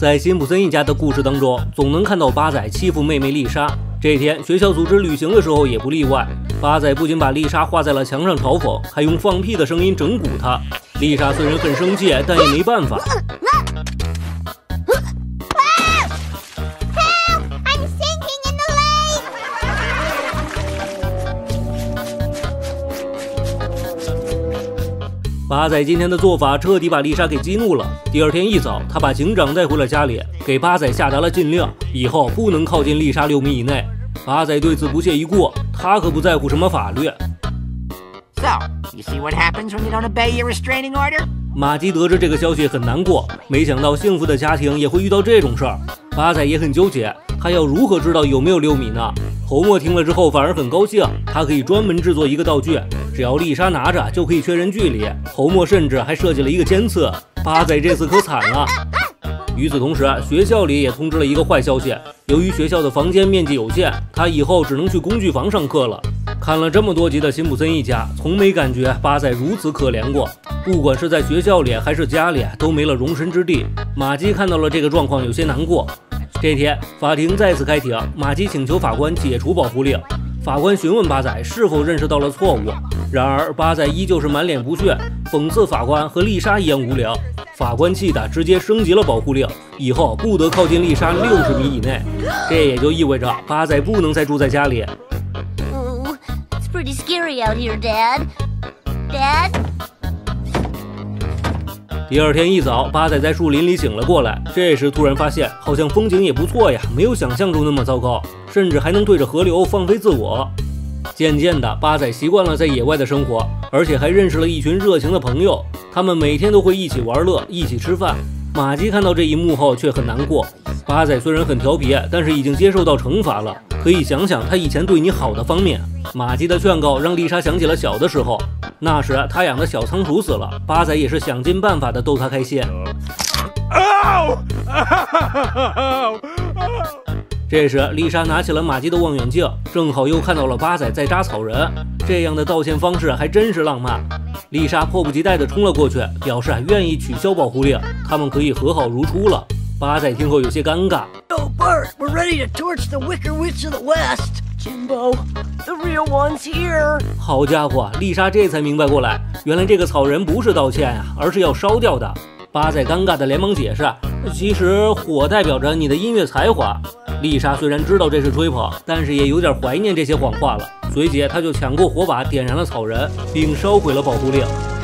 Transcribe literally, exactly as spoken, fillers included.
在辛普森一家的故事当中，总能看到巴仔欺负妹妹丽莎。这天，学校组织旅行的时候也不例外。巴仔不仅把丽莎画在了墙上嘲讽，还用放屁的声音整蛊她。丽莎虽然很生气，但也没办法。巴仔今天的做法彻底把丽莎给激怒了。第二天一早，他把警长带回了家里，给巴仔下达了禁令，以后不能靠近丽莎六米以内。巴仔对此不屑一顾，他可不在乎什么法律。 So, you see what happens when you don't obey your restraining order? 玛姬得知这个消息很难过，没想到幸福的家庭也会遇到这种事儿。巴仔也很纠结，他要如何知道有没有六米呢？侯默听了之后反而很高兴，他可以专门制作一个道具，只要丽莎拿着就可以确认距离。侯默甚至还设计了一个监测，巴仔这次可惨了。与此同时，学校里也通知了一个坏消息，由于学校的房间面积有限，他以后只能去工具房上课了。看了这么多集的辛普森一家，从没感觉巴仔如此可怜过。不管是在学校里还是家里，都没了容身之地。玛姬看到了这个状况，有些难过。这天，法庭再次开庭，玛姬请求法官解除保护令。法官询问巴仔是否认识到了错误，然而巴仔依旧是满脸不屑，讽刺法官和丽莎一样无聊。法官气得直接升级了保护令，以后不得靠近丽莎六十米以内。这也就意味着巴仔不能再住在家里。 Oh, it's pretty scary out here, Dad. Dad? 第二天一早，巴仔在树林里醒了过来，这时突然发现好像风景也不错呀，没有想象中那么糟糕，甚至还能对着河流放飞自我。渐渐的，巴仔习惯了在野外的生活，而且还认识了一群热情的朋友，他们每天都会一起玩乐，一起吃饭。玛姬看到这一幕后却很难过。巴仔虽然很调皮，但是已经接受到惩罚了，可以想想他以前对你好的方面。玛姬的劝告让丽莎想起了小的时候，那时他养的小仓鼠死了，巴仔也是想尽办法的逗他开心。这时丽莎拿起了玛姬的望远镜，正好又看到了巴仔在扎草人，这样的道歉方式还真是浪漫。丽莎迫不及待地冲了过去，表示愿意取消保护令，他们可以和好如初了。巴仔听后有些尴尬。 Oh, Bart, we're ready to torch the Wicker Witch of the West. Jimbo, the real one's here. 好家伙，丽莎这才明白过来，原来这个草人不是道歉呀、啊，而是要烧掉的。巴仔尴尬的连忙解释，其实火代表着你的音乐才华。丽莎虽然知道这是吹捧，但是也有点怀念这些谎话了。随即，她就抢过火把点燃了草人，并烧毁了保护令。